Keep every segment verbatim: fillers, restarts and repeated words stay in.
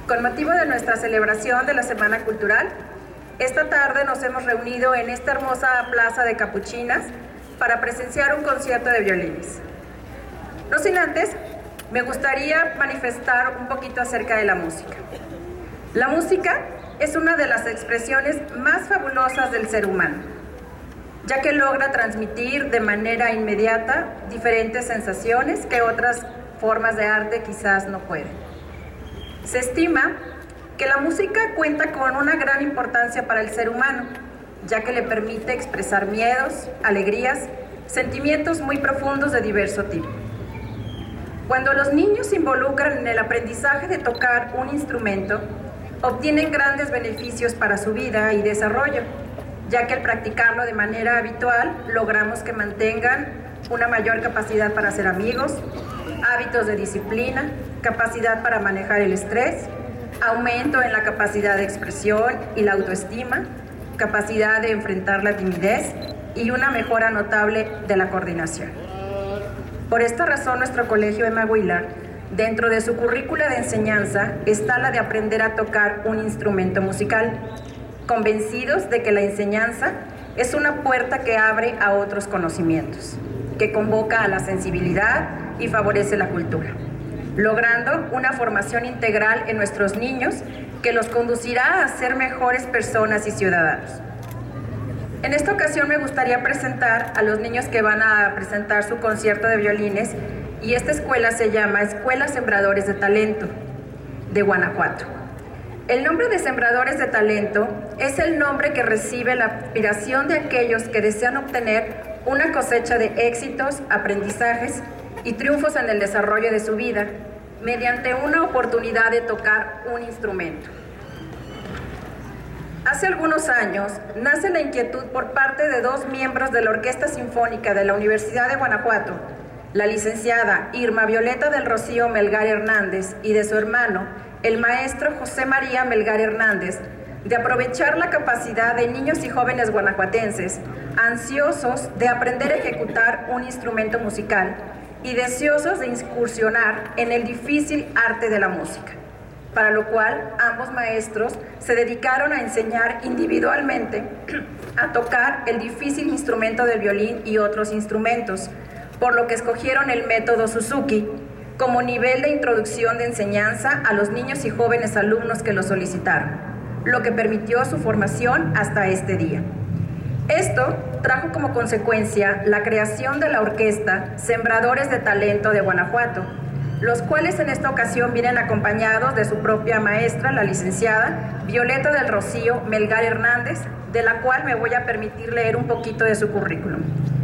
Con motivo de nuestra celebración de la Semana Cultural, esta tarde nos hemos reunido en esta hermosa plaza de Capuchinas para presenciar un concierto de violines. No sin antes, me gustaría manifestar un poquito acerca de la música. La música es una de las expresiones más fabulosas del ser humano, ya que logra transmitir de manera inmediata diferentes sensaciones que otras formas de arte quizás no pueden. Se estima que la música cuenta con una gran importancia para el ser humano, ya que le permite expresar miedos, alegrías, sentimientos muy profundos de diverso tipo. Cuando los niños se involucran en el aprendizaje de tocar un instrumento, obtienen grandes beneficios para su vida y desarrollo, ya que al practicarlo de manera habitual logramos que mantengan una mayor capacidad para ser amigos, hábitos de disciplina, capacidad para manejar el estrés, aumento en la capacidad de expresión y la autoestima, capacidad de enfrentar la timidez y una mejora notable de la coordinación. Por esta razón, nuestro colegio Emma Wheeler, dentro de su currícula de enseñanza, está la de aprender a tocar un instrumento musical, convencidos de que la enseñanza es una puerta que abre a otros conocimientos, que convoca a la sensibilidad y favorece la cultura, logrando una formación integral en nuestros niños que los conducirá a ser mejores personas y ciudadanos. En esta ocasión me gustaría presentar a los niños que van a presentar su concierto de violines, y esta escuela se llama Escuela Sembradores de Talento de Guanajuato. El nombre de Sembradores de Talento es el nombre que recibe la aspiración de aquellos que desean obtener una cosecha de éxitos, aprendizajes y triunfos en el desarrollo de su vida mediante una oportunidad de tocar un instrumento. Hace algunos años nace la inquietud por parte de dos miembros de la Orquesta Sinfónica de la Universidad de Guanajuato, la licenciada Irma Violeta del Rocío Melgar Hernández y de su hermano, el maestro José María Melgar Hernández, de aprovechar la capacidad de niños y jóvenes guanajuatenses ansiosos de aprender a ejecutar un instrumento musical y deseosos de incursionar en el difícil arte de la música, para lo cual ambos maestros se dedicaron a enseñar individualmente a tocar el difícil instrumento del violín y otros instrumentos, por lo que escogieron el método Suzuki como nivel de introducción de enseñanza a los niños y jóvenes alumnos que lo solicitaron, lo que permitió su formación hasta este día. Esto trajo como consecuencia la creación de la orquesta Sembradores de Talento de Guanajuato, los cuales en esta ocasión vienen acompañados de su propia maestra, la licenciada Violeta del Rocío Melgar Hernández, de la cual me voy a permitir leer un poquito de su currículum.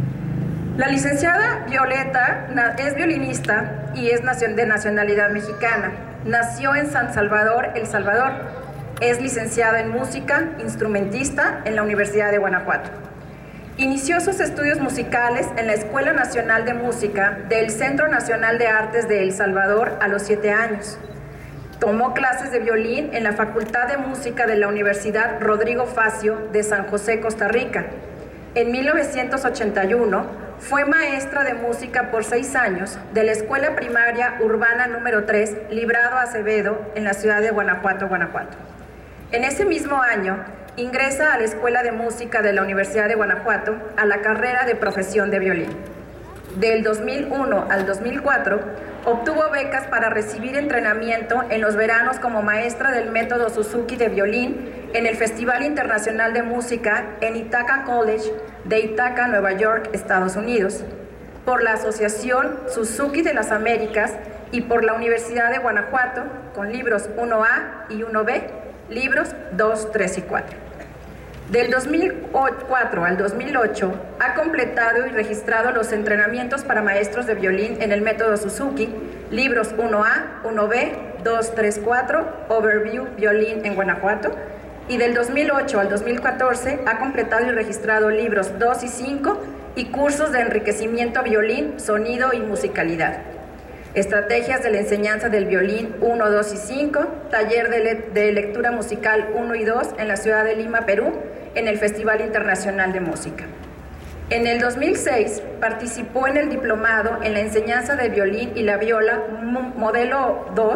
La licenciada Violeta es violinista y es de nacionalidad mexicana. Nació en San Salvador, El Salvador. Es licenciada en música, instrumentista en la Universidad de Guanajuato. Inició sus estudios musicales en la Escuela Nacional de Música del Centro Nacional de Artes de El Salvador a los siete años. Tomó clases de violín en la Facultad de Música de la Universidad Rodrigo Facio de San José, Costa Rica. En mil novecientos ochenta y uno fue maestra de música por seis años de la Escuela Primaria Urbana número tres, Librado Acevedo, en la ciudad de Guanajuato, Guanajuato. En ese mismo año, ingresa a la Escuela de Música de la Universidad de Guanajuato a la carrera de profesión de violín. Del dos mil uno al dos mil cuatro, obtuvo becas para recibir entrenamiento en los veranos como maestra del método Suzuki de violín en el Festival Internacional de Música en Ithaca College de Ithaca, Nueva York, Estados Unidos, por la Asociación Suzuki de las Américas y por la Universidad de Guanajuato con libros uno A y uno B, libros dos, tres y cuatro. Del dos mil cuatro al dos mil ocho ha completado y registrado los entrenamientos para maestros de violín en el método Suzuki, libros uno A, uno B, dos, tres, cuatro, Overview Violín en Guanajuato, y del dos mil ocho al dos mil catorce ha completado y registrado libros dos y cinco y cursos de enriquecimiento a violín, sonido y musicalidad. Estrategias de la enseñanza del violín uno, dos y cinco, taller de, le de lectura musical uno y dos en la ciudad de Lima, Perú, en el Festival Internacional de Música. En el dos mil seis participó en el diplomado en la enseñanza del violín y la viola modelo dos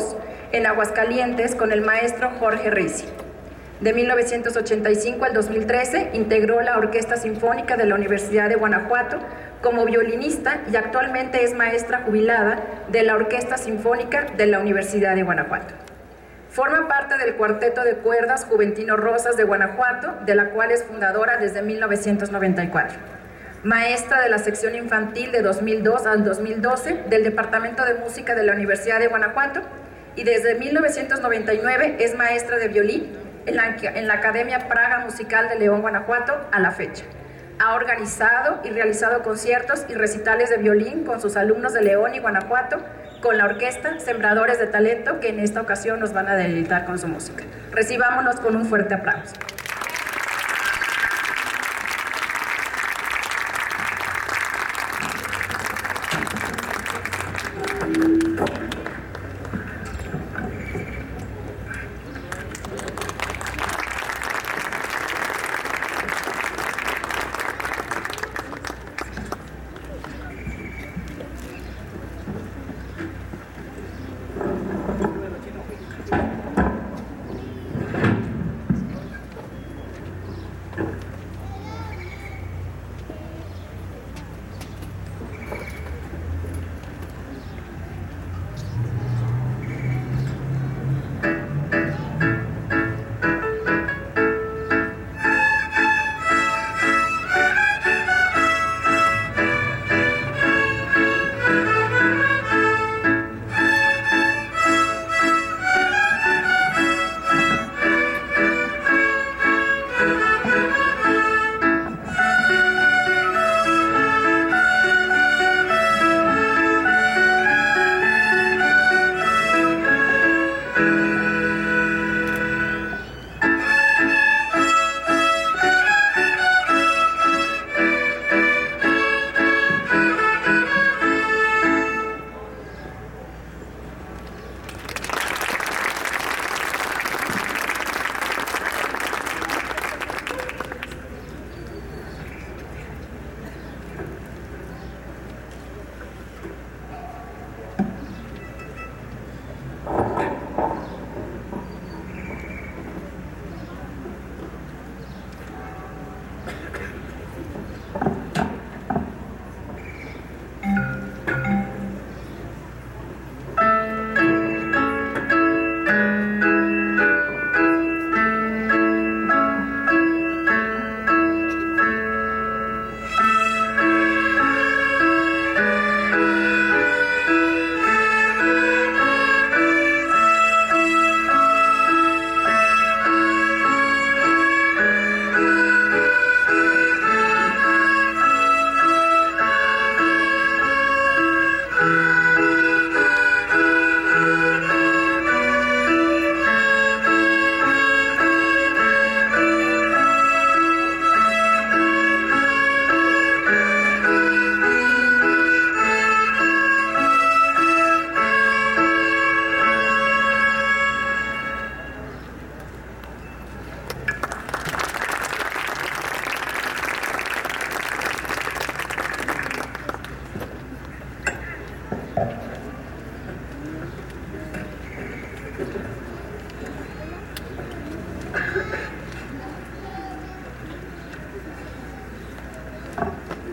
en Aguascalientes con el maestro Jorge Ricci. De mil novecientos ochenta y cinco al dos mil trece integró la Orquesta Sinfónica de la Universidad de Guanajuato como violinista y actualmente es maestra jubilada de la Orquesta Sinfónica de la Universidad de Guanajuato. Forma parte del Cuarteto de Cuerdas Juventino Rosas de Guanajuato, de la cual es fundadora desde mil novecientos noventa y cuatro. Maestra de la sección infantil de dos mil dos al dos mil doce del Departamento de Música de la Universidad de Guanajuato y desde mil novecientos noventa y nueve es maestra de violín en la, en la Academia Praga Musical de León, Guanajuato, a la fecha. Ha organizado y realizado conciertos y recitales de violín con sus alumnos de León y Guanajuato, con la orquesta Sembradores de Talento, que en esta ocasión nos van a deleitar con su música. Recibámonos con un fuerte aplauso.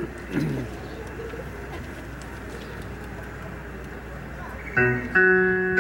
Thank you.